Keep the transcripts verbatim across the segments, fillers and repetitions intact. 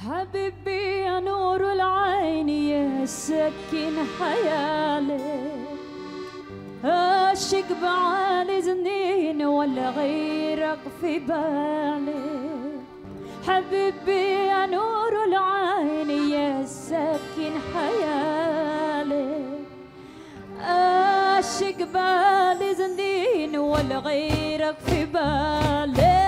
حبيبي يا نور العين يا سكن حيالي، عاشق بعالي سنين ولا غيرك في بالي. حبيبي يا نور العين يا سكن حيالي، عاشق بعالي سنين ولا غيرك في بالي.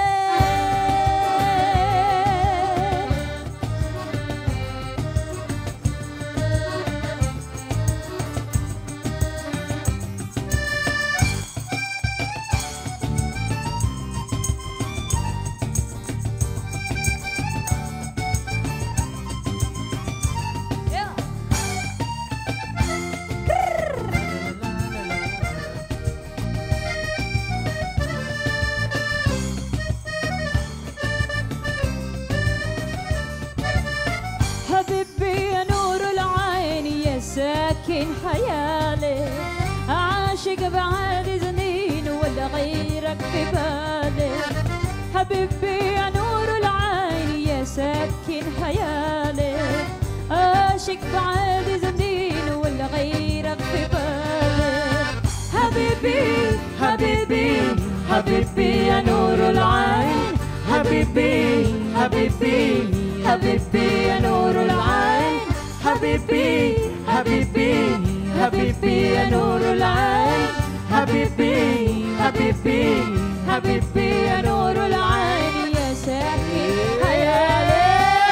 حبيبي يا نور العين يا ساكن حيالي، عاشق بعالي سنين ولا غيرك في بالي. حبيبي يا نور العين يا ساكن حيالي، عاشق بعالي سنين ولا غيرك في بالي. حبيبي حبيبي حبيبي يا نور العين، حبيبي حبيبي حبيبي يا نور العين، حبيبي حبيبي حبيبي يا نور العين، حبيبي حبيبي حبيبي يا نور العين يا ساكن حيالي.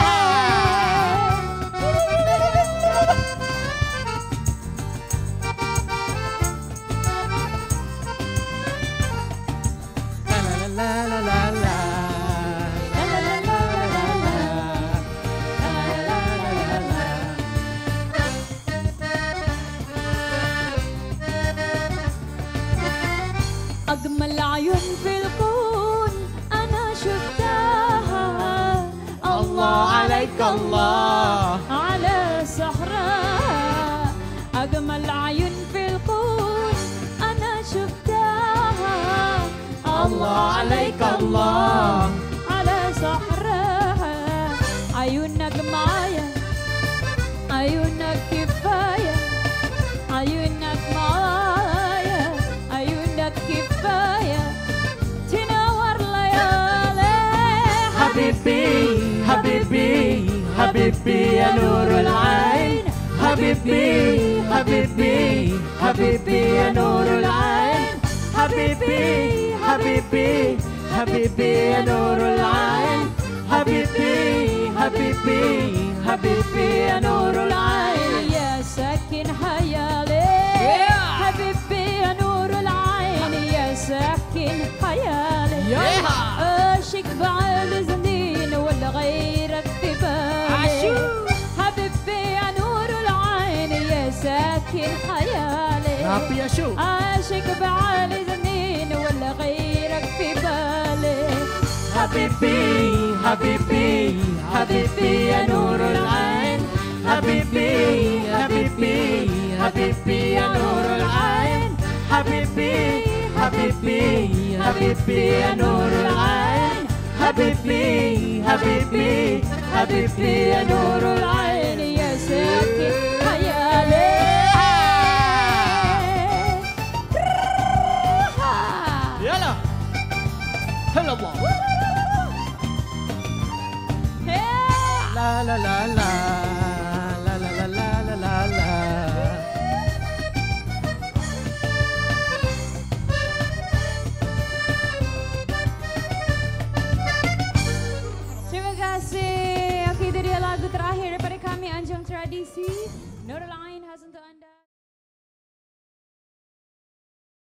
لا لا لا لا أجمل عيون في الكون أنا شفتها، الله عليك الله على صحراء. أجمل عيون في الكون أنا شفتها، الله عليك الله على صحراء. عيونك معايا، عيونك كفاية، عيونك معايا، عيونك كفاية تنور ليالي. حبيبي حبيبي حبيبي يا نور العين، حبيبي حبيبي حبيبي يا نور العين، حبيبي حبيبي حبيبي يا نور العين، حبيبي حبيبي حبيبي يا نور العين يا ساكن حيالي. حبيبي يا نور العين يا ساكن حيالي، عاشق بعالي سنين ولا غيرك في بالي. حبيبي يا نور العين يا ساكن حيالي، عاشق بعالي سنين ولا غيرك في بالي. حبيبي حبيبي حبيبي يا نور العين، حبيبي حبيبي حبيبي يا نور العين، حبيبي حبيبي حبيبي يا نور العين، حبيبي حبيبي حبيبي يا نور العين يا ساكن حيالي. يلا هلا الله. لا لا لا لا لا لا لا لا لا لا. Terima kasih. Oke, itu dia lagu terakhir daripada kami Anjung Tradisi. Nur Lain khas untuk Anda.